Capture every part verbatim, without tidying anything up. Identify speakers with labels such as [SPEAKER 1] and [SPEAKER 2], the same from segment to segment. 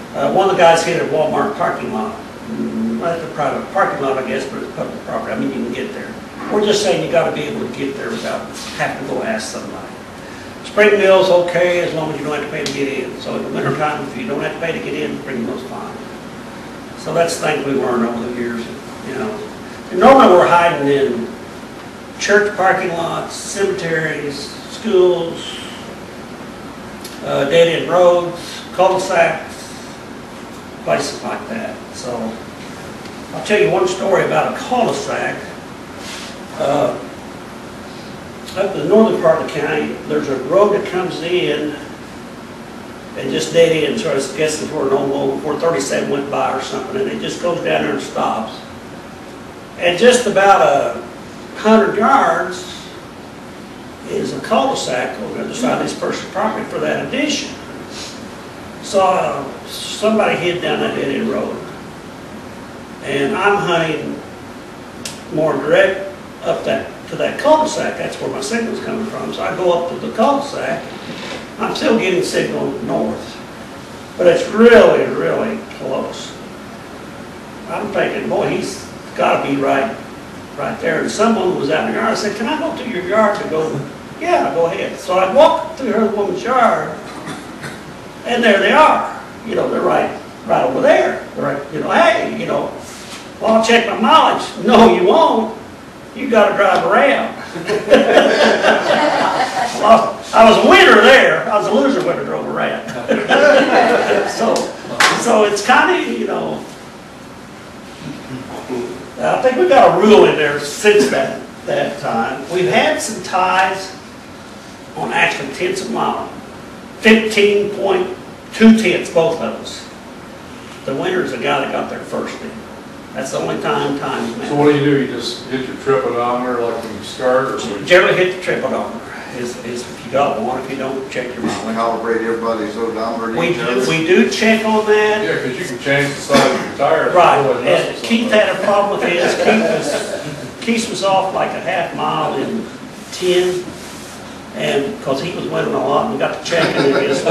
[SPEAKER 1] Uh, one of the guys hit a Walmart parking lot. Mm, well, that's a private parking lot, I guess, but it's public property. I mean, you can get there. We're just saying you got to be able to get there without having to go ask somebody. Spring mill's okay as long as you don't have to pay to get in. So in the wintertime, if you don't have to pay to get in, spring mill's fine. So that's things we learned over the years, you know. And normally we're hiding in church parking lots, cemeteries, schools, uh, dead-end roads, cul-de-sacs, places like that. So I'll tell you one story about a cul-de-sac. Uh, up in the northern part of the county, there's a road that comes in and just dead end, so I was guessing where an old four thirty-seven went by or something, and it just goes down there and stops. And just about a hundred yards is a cul-de-sac on the other side of this person's property for that addition. So uh, somebody hid down that dead end road, and I'm hunting more direct up that to that cul-de-sac. That's where my signal's coming from. So I go up to the cul-de-sac. I'm still getting signal north, but it's really, really close. I'm thinking, boy, he's got to be right, right there. And someone was out in the yard. I said, "Can I go through your yard to go?" "Yeah, go ahead." So I walked through her woman's yard, and there they are. You know, they're right, right over there. They're right, you know, hey, you know, well, I'll check my mileage. "No, you won't. You got to drive around." Well, I was a winner there. I was a loser when I drove around. so, so it's kind of, you know, I think we've got a rule in there since that, that time. We've had some ties on actually tenths of a mile. fifteen point two tenths, both of us. The winner's the guy that got there first in. That's the only time times matter.
[SPEAKER 2] So what do you do? You just hit your tripodometer like when you start, or so?
[SPEAKER 1] Generally hit the tripodometer. Is, is if you got one. If you don't, check your mileage.
[SPEAKER 3] Calibrate everybody's odometer.
[SPEAKER 1] We do, we do check on that.
[SPEAKER 2] Yeah, because you can change the size of your tires.
[SPEAKER 1] Right. And Keith had a problem with his. Keith was, Keith was off like a half mile in ten. And because he was winning a lot, and we got to check and his, his,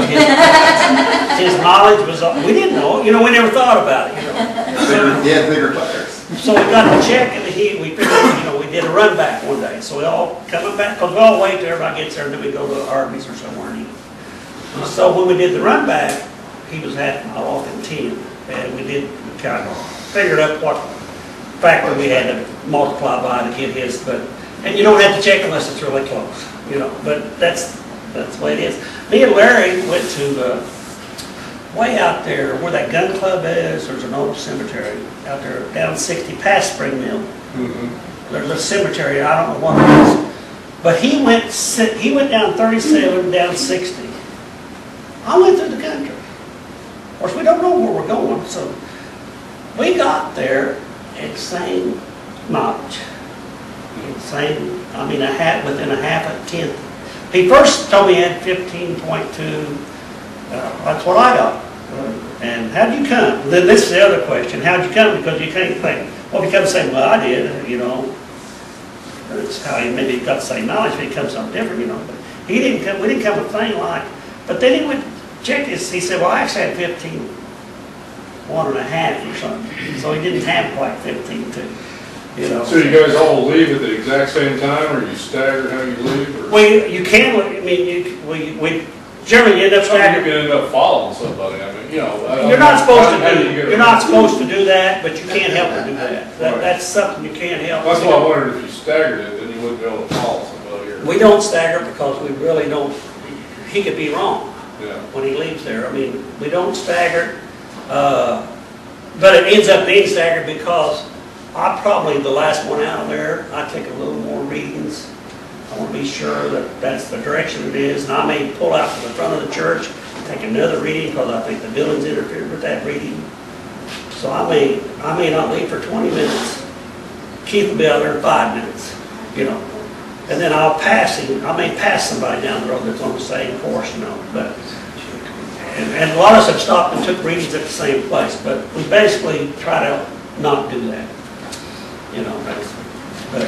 [SPEAKER 1] his mileage was up. We didn't know, you know, we never thought about it, you know.
[SPEAKER 3] Bigger, he had bigger tires.
[SPEAKER 1] So we got to check, and he, we figured, you know, we did a run back one day. So we all coming back, because we all wait till everybody gets there, and then we go to Arby's or somewhere and eat. So when we did the run back, he was half a mile off in ten, and we did we kind of figured out what factor we had to multiply by to get his. But and you don't have to check unless it's really close. You know, but that's that's the way it is. Me and Larry went to uh, way out there where that gun club is. There's an old cemetery out there down sixty past Spring Mill. Mm-hmm. There's a cemetery. I don't know what it is, but he went he went down thirty-seven, down sixty. I went through the country. Of course, we don't know where we're going, so we got there at same mileage. Same, I mean, a half within a half a tenth. He first told me he had fifteen point two. Uh, that's what I got. Uh, and how'd you come? Then this is the other question: how'd you come? Because you can't think. Well, he comes saying, "Well, I did," you know. That's how he maybe got the same knowledge, but he comes something different, you know. But he didn't come. We didn't come with a thing like. But then he went check his. He said, "Well, I actually had fifteen, one and a half or something." So he didn't have quite fifteen two. You know.
[SPEAKER 2] So you guys all leave at the exact same time, or you stagger how you leave? Or?
[SPEAKER 1] Well, you can. I mean, you, we we generally end up staggering.
[SPEAKER 2] You can end up following somebody. I mean, you know.
[SPEAKER 1] You're not supposed to do. You you're not supposed to do that, but you can't help to do that. that right. That's something you can't help.
[SPEAKER 2] That's why I wondered if you staggered it, then you wouldn't be able to follow somebody. Or...
[SPEAKER 1] We don't stagger because we really don't. He could be wrong.
[SPEAKER 2] Yeah.
[SPEAKER 1] When he leaves there, I mean, we don't stagger, uh, but it ends up being staggered because. I'm probably the last one out of there. I take a little more readings. I want to be sure that that's the direction it is. And I may pull out to the front of the church, take another reading because I think the building's interfered with that reading. So I may, I may not leave for twenty minutes. Keith will be out there in five minutes, you know. And then I'll pass him. I may pass somebody down the road that's on the same course, you know. But and, and a lot of us have stopped and took readings at the same place. But we basically try to not do that. You know, that's, but.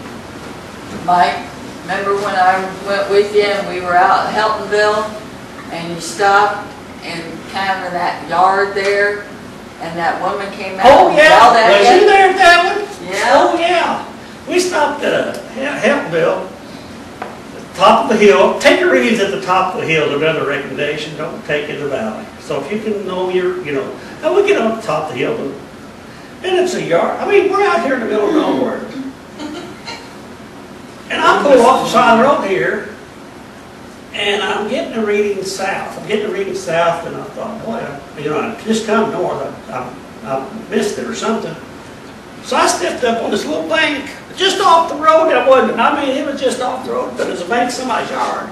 [SPEAKER 4] Mike, remember when I went with you and we were out in Heltonville and you stopped in kind of that yard there, and that woman came out
[SPEAKER 1] Oh,
[SPEAKER 4] and
[SPEAKER 1] yeah,
[SPEAKER 4] yelled at
[SPEAKER 1] was you
[SPEAKER 4] you?
[SPEAKER 1] there at that one?
[SPEAKER 4] Yeah.
[SPEAKER 1] Oh, yeah. We stopped at a Helpville, top of the hill. Take your readings at the top of the hill. Another recommendation, don't take in the valley. So if you can know your, you know, and we get up the top of the hill, and it's a yard. I mean, we're out here in the middle of nowhere. And I pull off the side of the road here, and I'm getting a reading south. I'm getting a reading south, and I thought, boy, I, you know, I just come north. I, I, I missed it or something. So I stepped up on this little bank, just off the road. That wasn't, I mean, it was just off the road, but it was a bank in somebody's yard.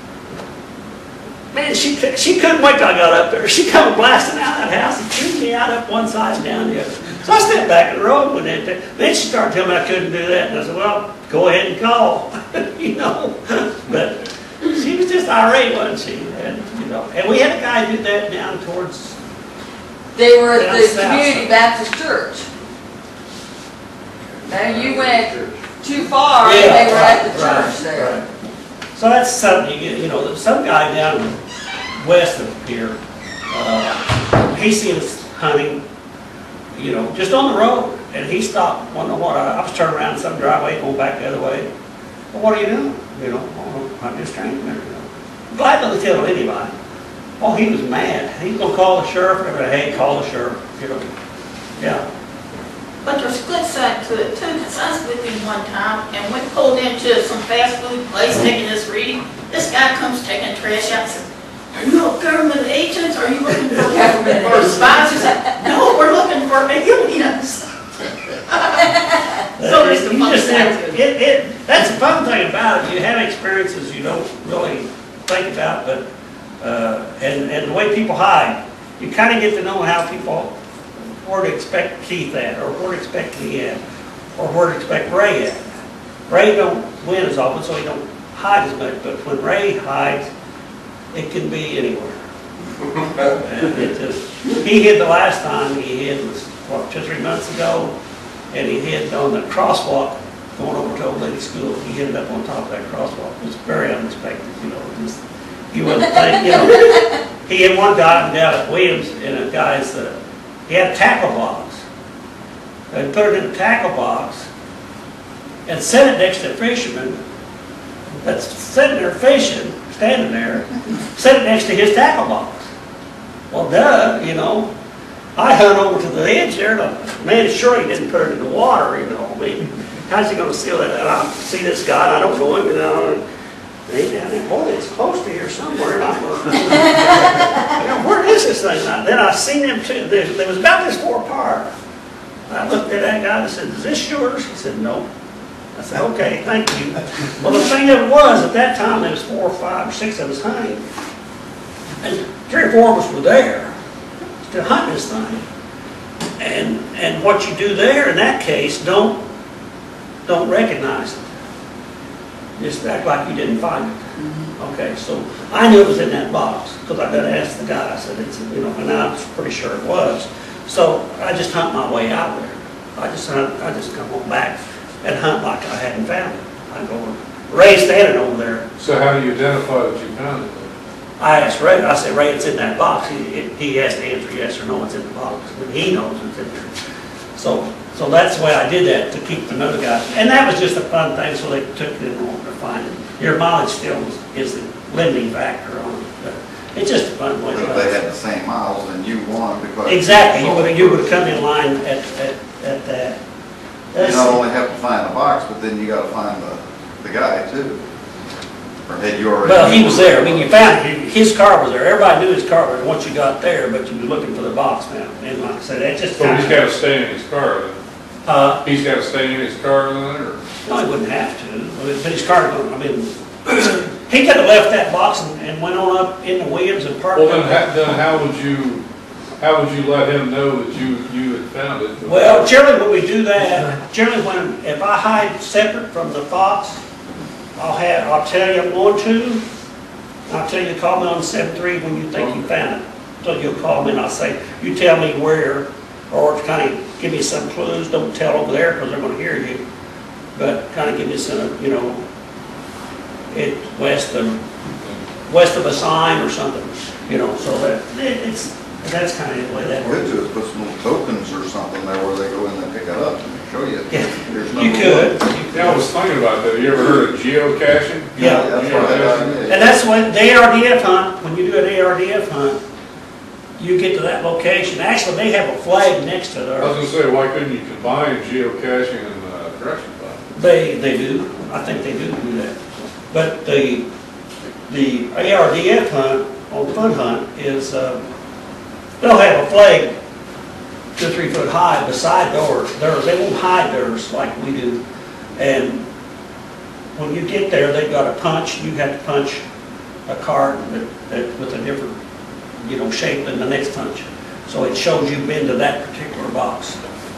[SPEAKER 1] Man, she she couldn't wait till I got up there. She come blasting out of that house and chewed me out up one side and down the other. So I stepped back in the road with it. Then she started telling me I couldn't do that. And I said, well, go ahead and call, you know. But she was just irate, wasn't she? And, you know, and we had a guy do that down towards...
[SPEAKER 4] They were at
[SPEAKER 1] down
[SPEAKER 4] the
[SPEAKER 1] south.
[SPEAKER 4] Community Baptist Church. Now you went too far, and
[SPEAKER 1] Yeah,
[SPEAKER 4] they were
[SPEAKER 1] right,
[SPEAKER 4] at the
[SPEAKER 1] right,
[SPEAKER 4] church there.
[SPEAKER 1] right. So that's something, you get, you know, there's some guy down west of here, uh, he seen us hunting, you know, just on the road, and he stopped, wondering what, I, I was turning around in some driveway, going back the other way. Well, what are you doing? You know, oh, I'm just trying to, you know. Glad not to tell anybody. Oh, he was mad. He's going to call the sheriff, and I hey, call the sheriff, you know. Yeah.
[SPEAKER 5] But there's a good side to it too, because I was with him one time, and we pulled into some fast food place taking this reading. This guy comes taking trash out and says, are you all government agents? Are you looking for government or spies? He said, no, we're looking for aliens. So there's the
[SPEAKER 1] You
[SPEAKER 5] fun
[SPEAKER 1] just
[SPEAKER 5] side
[SPEAKER 1] have-
[SPEAKER 5] to it.
[SPEAKER 1] it, it, that's the fun thing about it. You have experiences you don't really think about, but, uh, and, and the way people hide, you kind of get to know how people, where to expect Keith at, or where to expect me at, or where to expect Ray at. Ray don't win as often, so he don't hide as much, but when Ray hides, it can be anywhere. And it just, he hid the last time he hid was, what, two or three months ago, and he hid on the crosswalk going over to Old Lady School. He hid up on top of that crosswalk. It was very unexpected, you know. Just, you wouldn't think, you know. He had one guy down at Williams, and a guy's, uh, he had a tackle box. They put it in a tackle box and set it next to a fisherman that's sitting there fishing, standing there, set it next to his tackle box. Well, duh, you know. I hunt over to the edge there, and man, sure he didn't put it in the water, you know. I mean, how's he going to seal that? And I see this guy, and I don't know him, you know. And he's down there, boy, it's close to here somewhere. And I'm going, you know, where is this thing? And then I seen them too. There, there was about this far apart. I looked at that guy and I said, is this yours? He said, no. I said, okay, thank you. Well, the thing of it was, at that time, there was four or five or six of us hunting. And three or four of us were there to hunt this thing. And and what you do there, in that case, don't, don't recognize it. Just act like you didn't find it. Mm-hmm. Okay, so I knew it was in that box, because I did ask the guy. I said, it's, you know, and I was pretty sure it was. So I just hunt my way out there. I just hunt, I just come on back and hunt like I hadn't found it. I go, Ray's standing over there.
[SPEAKER 2] So how do you identify that you found it?
[SPEAKER 1] I asked Ray, I said, Ray, it's in that box. He, he has to answer yes or no, it's in the box. And he knows it's in there. So, so that's the way I did that, to keep another guy. And that was just a fun thing, so they took it in order to find it. Your mileage still is the limiting factor on it. But it's just a fun way to
[SPEAKER 3] But if they had the same miles, then you won because...
[SPEAKER 1] Exactly, you would, you would have come in line at, at, at that.
[SPEAKER 3] You not only have to find the box, but then you got to find the, the guy too. Or had you already...
[SPEAKER 1] Well, he was there. I mean, you found it. His car was there. Everybody knew his car was there once you got there, but you were looking for the box now. And like I said, that just
[SPEAKER 2] So
[SPEAKER 1] kind
[SPEAKER 2] he's
[SPEAKER 1] of...
[SPEAKER 2] got to stay in his car then?
[SPEAKER 1] Uh,
[SPEAKER 2] He's got to stay in his car then, or?
[SPEAKER 1] no, he wouldn't have to. But his car, I mean, he could have left that box and, and went on up in the Williams and parked.
[SPEAKER 2] Well, then, how, then how would you, how would you let him know that you, you had found it?
[SPEAKER 1] Well, generally when we do that, generally when, if I hide separate from the fox, I'll have, I'll tell you I'm going to, I'll tell you to call me on seven three when you think you found it. So you'll call me and I'll say, you tell me where, or to kind of give me some clues. Don't tell over there because they're going to hear you. But kind of give me some, you know, it's west of west of a sign or something, you know, so that, it- it's, that's kind of the way that
[SPEAKER 3] What we
[SPEAKER 1] works.
[SPEAKER 3] could do is put some little tokens or something there where they go in and pick it up and show you.
[SPEAKER 1] Yeah,
[SPEAKER 3] Here's
[SPEAKER 1] you
[SPEAKER 3] number
[SPEAKER 1] could.
[SPEAKER 3] one.
[SPEAKER 1] you
[SPEAKER 2] Yeah, I was thinking about that. You ever heard of geocaching?
[SPEAKER 1] Yeah.
[SPEAKER 3] That's what I did.
[SPEAKER 1] And that's when the A R D F hunt, when you do an A R D F hunt, you get to that location, actually, they have a flag next to
[SPEAKER 2] I was
[SPEAKER 1] their,
[SPEAKER 2] gonna say, why couldn't you combine geocaching and uh, direction finding?
[SPEAKER 1] they, they do, I think they do do that. But the, the A R D F hunt, on Fun Hunt, is, uh, they'll have a flag two or three foot high beside theirs, theirs, they won't hide theirs like we do. And when you get there, they've got a punch, you have to punch a card that, that with a different, you know, shape than the next punch. So it shows you've been to that particular box.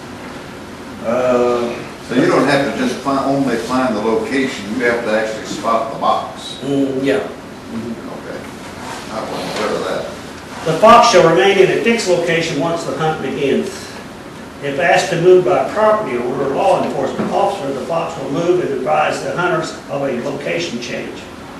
[SPEAKER 1] Uh,
[SPEAKER 3] So you don't have to just find, only find the location, you have to actually spot the box.
[SPEAKER 1] mm, yeah.
[SPEAKER 3] Okay. I wasn't aware of that.
[SPEAKER 1] The fox shall remain in a fixed location once the hunt begins. If asked to move by a property owner or law enforcement officer, the fox will move and advise the hunters of a location change.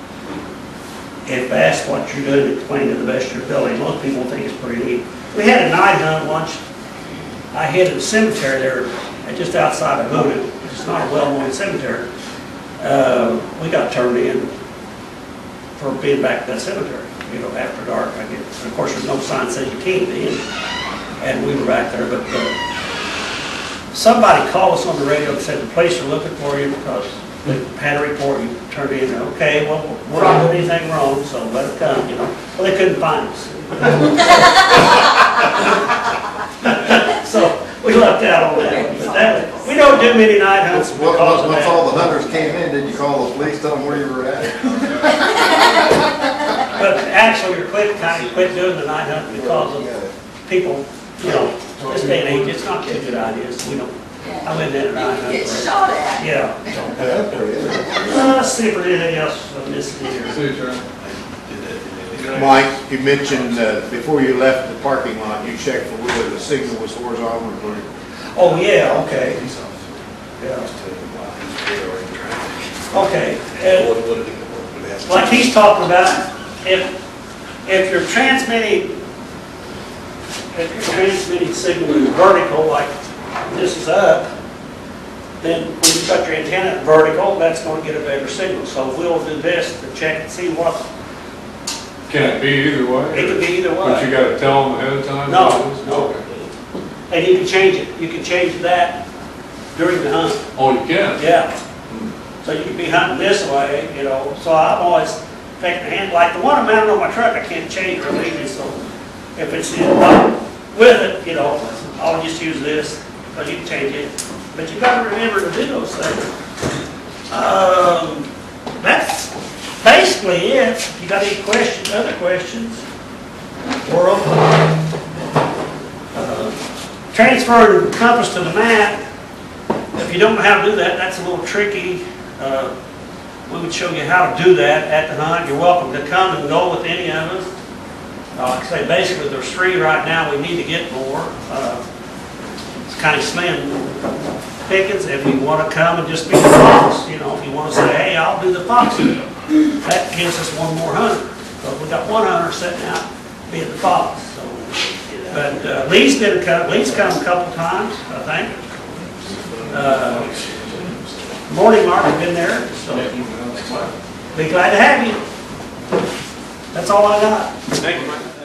[SPEAKER 1] If asked what you're doing, explain to the best of your ability. Most people think it's pretty neat. We had a night hunt once. I hit a cemetery there, just outside of Hoosier. It's not a well-known cemetery. Uh, we got turned in for being back at that cemetery, you know, after dark, I guess. Of course, there's no sign that says you can't be in, and we were back there, but uh, somebody called us on the radio and said the police are looking for you because they had a report you turned in. Okay, well, we're not doing anything wrong, so let it come, you know. Well, they couldn't find us. So we left out on that. But that, we don't do many night hunts
[SPEAKER 3] Once,
[SPEAKER 1] because of
[SPEAKER 3] once all the
[SPEAKER 1] that.
[SPEAKER 3] hunters came in, did you call the police, tell them where you were at?
[SPEAKER 1] But actually, you're quit, kind of quit doing the night hunt because of people, you know, this day and age, it's not a good idea. So we don't, I went in at night
[SPEAKER 4] You
[SPEAKER 1] hunt.
[SPEAKER 4] get
[SPEAKER 1] for-
[SPEAKER 4] shot at.
[SPEAKER 1] Yeah. Uh, Let's see if there's anything else I'm missing here.
[SPEAKER 2] See, Charlie?
[SPEAKER 6] Mike, you mentioned uh, before you left the parking lot, you checked for whether the signal was horizontal or vertical.
[SPEAKER 1] Oh, yeah, okay. Yeah. Okay. And like he's talking about, if, if you're transmitting, if you're transmitting signal is vertical, like this is up, then when you cut your antenna vertical, that's going to get a better signal. So we'll do this to check and see what,
[SPEAKER 2] Can it be either way?
[SPEAKER 1] it could be either
[SPEAKER 2] But you
[SPEAKER 1] way.
[SPEAKER 2] gotta tell them ahead of time?
[SPEAKER 1] No,
[SPEAKER 2] what it is?
[SPEAKER 1] no.
[SPEAKER 2] Okay.
[SPEAKER 1] And you can change it. You can change that during the hunt.
[SPEAKER 2] Oh, you can?
[SPEAKER 1] Yeah. So you could be hunting this way, you know, so I'm always taking the hand, like the one I'm mounted on my truck, I can't change real easy, so if it's in, not with it, you know, I'll just use this, because you can change it. But you gotta remember to do those things. Um, that's basically it. If you got any questions, other questions, we're open. Uh, Transferring compass to the map, if you don't know how to do that, that's a little tricky. Uh, we would show you how to do that at the hunt. You're welcome to come and go with any of us. Uh, like I say, basically there's three right now. We need to get more. Uh, it's kind of slim pickings. If you want to come and just be the fox, you know, if you want to say, hey, I'll do the fox, that gives us one more hunter. So we got one hunter sitting out being the fox. So, but uh, Lee's been a couple. Lee's come a couple times, I think. Uh, Morning Mark has been there, so be glad to have you. That's all I got.
[SPEAKER 7] Thank you, Mike.